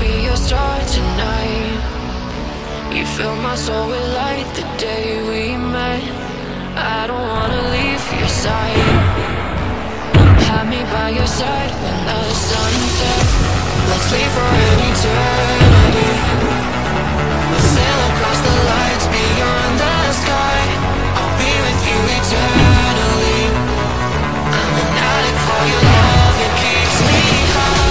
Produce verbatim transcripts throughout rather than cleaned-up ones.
be your star tonight? You fill my soul with light the day we met. I don't wanna leave your side. Have me by your side when the sun sets. Let's leave for an eternity. We'll sail across the lights beyond the sky. I'll be with you eternally. I'm an addict for your love, it keeps me high.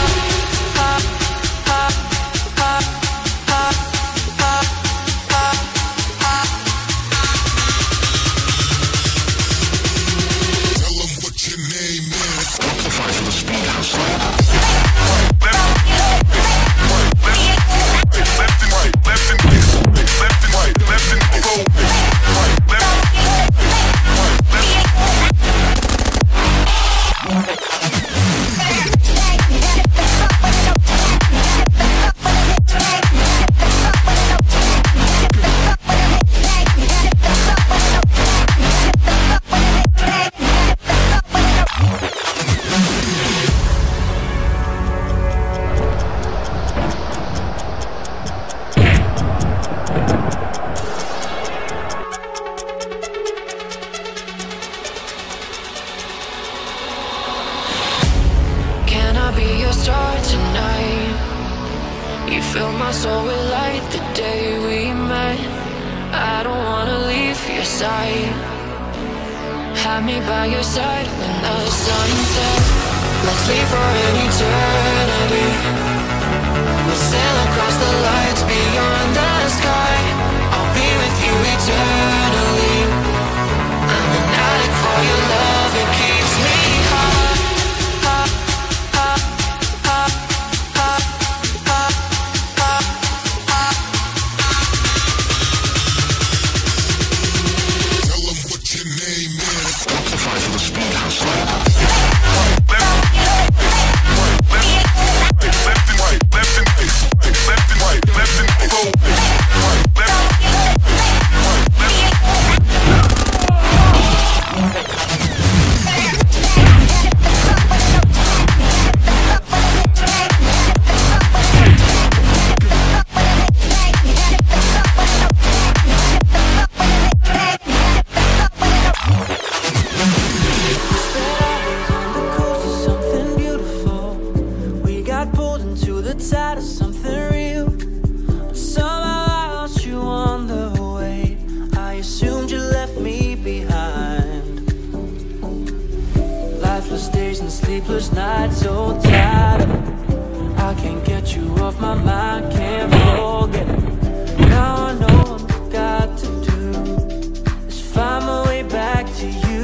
You fill my soul with light the day we met. I don't wanna leave your side. Have me by your side when the sun sets. Let's leave for an eternity. We'll sail across the lights beyond the sky. I'll be with you eternally. I'm an addict for your love, it keeps me high. Sleepless nights, so tired of it. I can't get you off my mind, can't forget it. Now I know what I've got to do is find my way back to you.